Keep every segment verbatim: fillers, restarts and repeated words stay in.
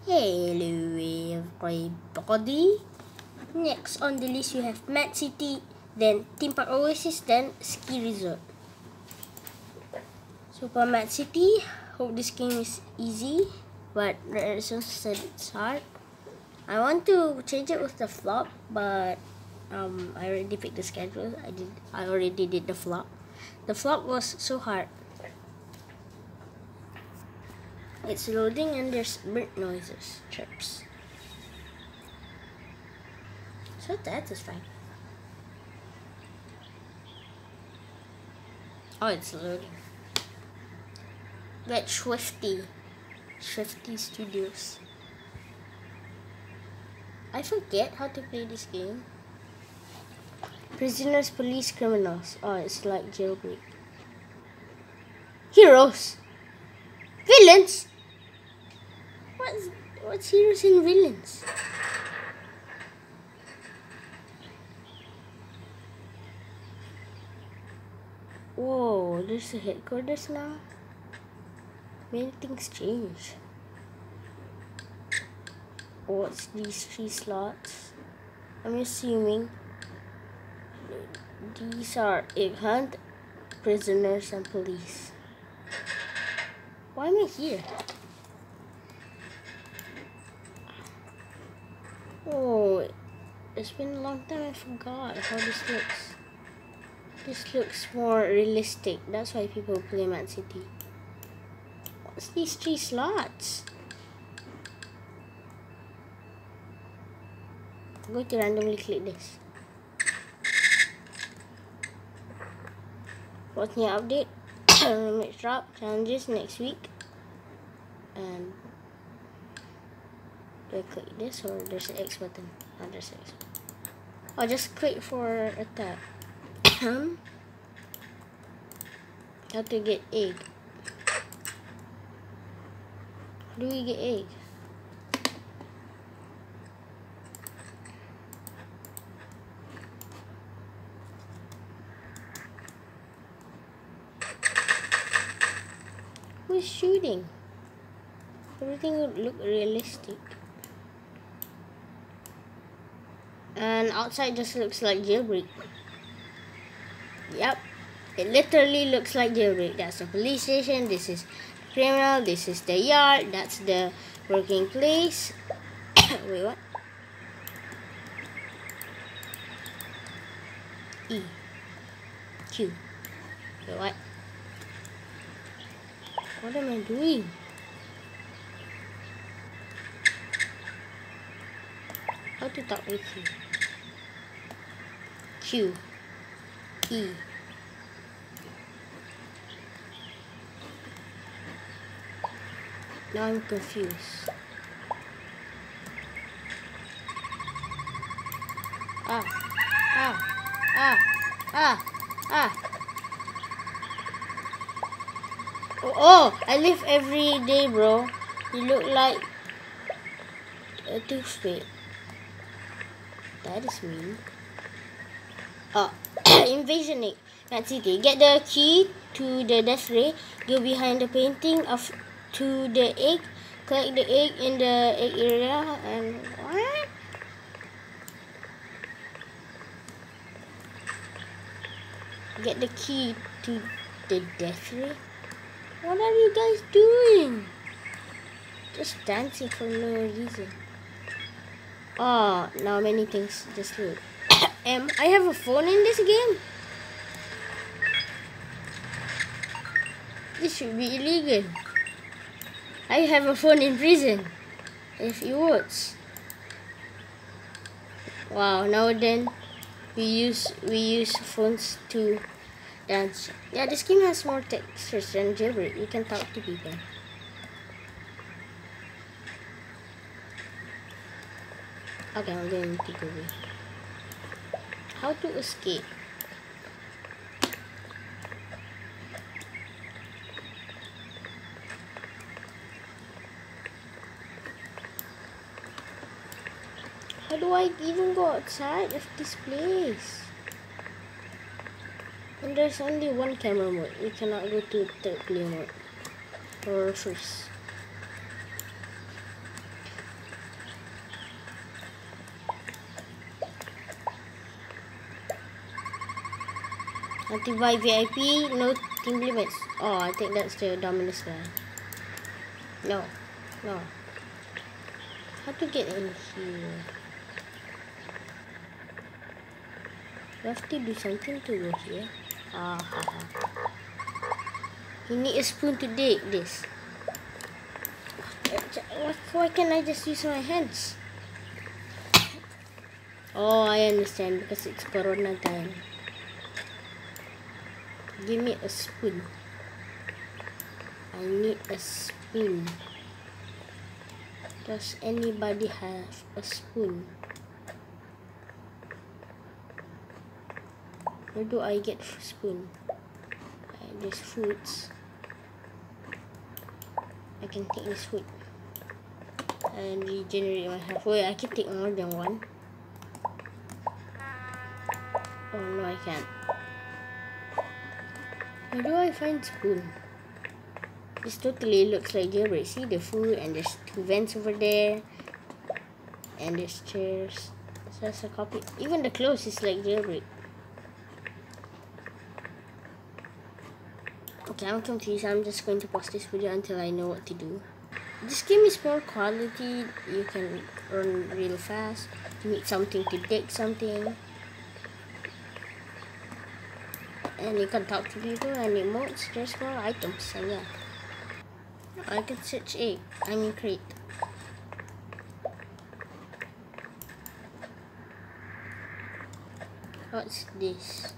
Hello everybody. Next on the list you have Mad City, then Theme Park Oasis, then Ski Resort. Super Mad City. Hope this game is easy, but there is also said it's hard. I want to change it with the flop, but um, I already picked the schedule. I did. I already did the flop. The flop was so hard. It's loading and there's bird noises, chirps. So that is fine. Oh, it's loading. Get Swifty. Swifty Studios. I forget how to play this game. Prisoners, police, criminals. Oh, it's like jailbreak. Heroes. Villains. What's what's heroes and villains? Whoa, there's a headquarters now. Many things change. What's these three slots? I'm assuming these are egg hunt, prisoners, and police. Why am I here? Oh, it's been a long time. I forgot how this looks. This looks more realistic. That's why people play Mad City. What's these three slots? I'm going to randomly click this. What's new update? Remix drop challenges next week. And do I click this or there's an X button? Oh, there's an X button. I'll just click for attack. How to get egg? How do we get egg? Who's shooting? Everything would look realistic. And outside just looks like jailbreak. Yep, it literally looks like jailbreak. That's the police station, this is criminal, this is the yard, that's the working place. Wait, what? E. Q. Wait, what? What am I doing? How to talk with you? Q. E. Now I'm confused. Ah. Ah. Ah. Ah. Ah. Oh, oh, I live every day, bro. You look like a toothpick. That is mean. Oh, Invasion Egg. Mad City. Get the key to the death ray. Go behind the painting of to the egg. Collect the egg in the egg area. And what? Get the key to the death ray. What are you guys doing? Just dancing for no reason. Oh, now many things just look. Um, I have a phone in this game. This should be illegal. I have a phone in prison. If it works. Wow, now then we use we use phones to dance. Yeah, this game has more textures than jailbreak. You can talk to people. Okay, I'm going to go away. How to escape? How do I even go outside of this place? And there's only one camera mode. You cannot go to third player mode or first. Multi-buy V I P, no team limits. Oh, I think that's the Dominus guy. No, no. How to get in here? You have to do something to go here. Ah, ha, ha. You need a spoon to dig this. Why can't I just use my hands? Oh, I understand, because it's Corona time. Give me a spoon. I need a spoon. Does anybody have a spoon? Where do I get a spoon? Uh, there's fruits. I can take this fruit and regenerate my health. Wait, I can take more than one. Oh no, I can't. Where do I find spoon? This totally looks like jailbreak. See the food, and there's two vents over there, and there's chairs. So that's a copy. Even the clothes is like jailbreak. Okay, I'm confused. I'm just going to pause this video until I know what to do. This game is more quality. You can run real fast. You need something to dig something. And you can talk to people and emotes. There's more items, and yeah. I can search egg. I mean crate. What's this?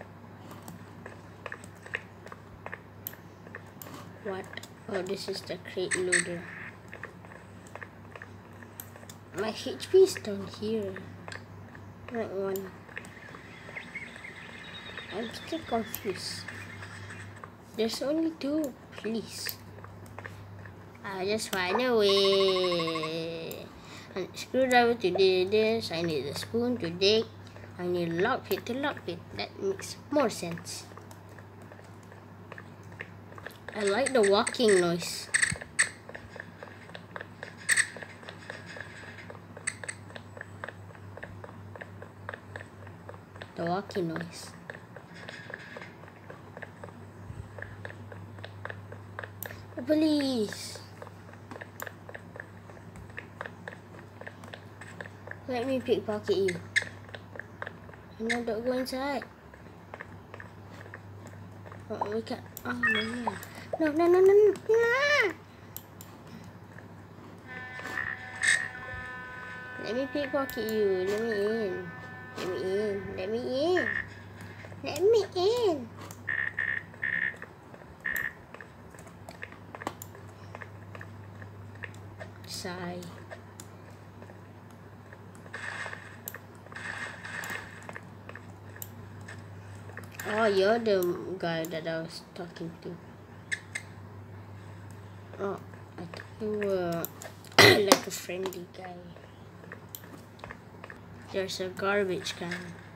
What? Oh, this is the crate loader. My H P is down here. Right one. I'm still confused. There's only two, please. I just find a way. A screwdriver to do this. I need a spoon to dig. I need a lockpick to lockpick. That makes more sense. I like the walking noise. The walking noise. Oh, please. Let me pickpocket you. No, don't go inside. Oh, we can't. Oh, no, no. No, no, no, no, no. Let me pickpocket you. Let me in. Let me in. Let me in. Let me in. Sigh. Oh, you're the guy that I was talking to. Oh, I thought you were like a friendly guy. There's a garbage can.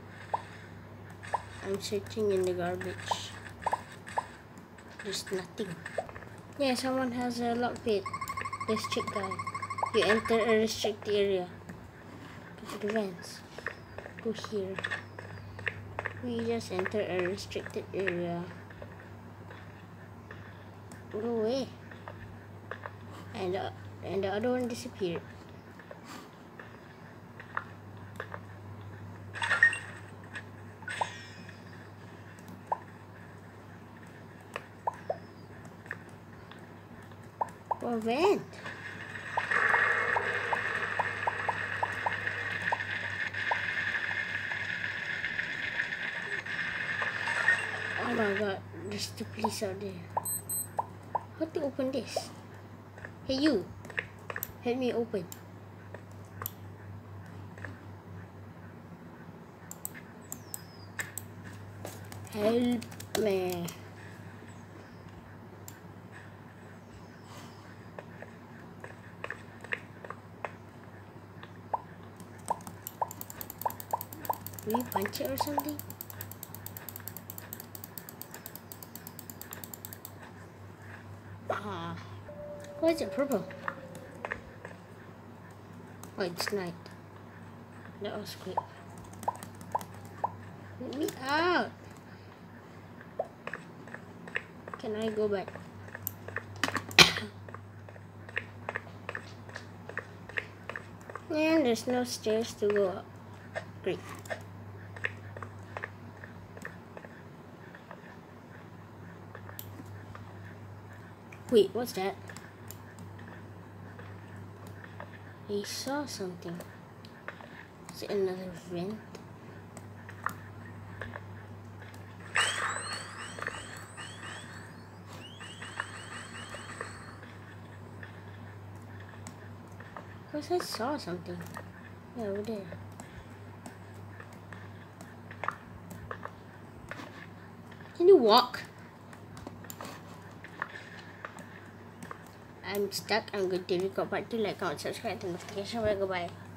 I'm searching in the garbage. There's nothing. Yeah, someone has a lockpick. This chick guy. You enter a restricted area. Go to the vents. Go here. We just enter a restricted area. Go away. And the, and the other one disappeared. Or vent. Oh my god, there's the police out there. How to open this? Hey you, help me open. Help me. Will you punch it or something? Ah, why is it purple? Oh, it's night. That was quick. Let me out. Can I go back? And there's no stairs to go up. Great. Wait, what's that? I saw something. Is it another vent? Because I saw something. Yeah, over there. Can you walk? I'm stuck. I'm going to record part two. Like, comment, subscribe, and notification. Bye, goodbye.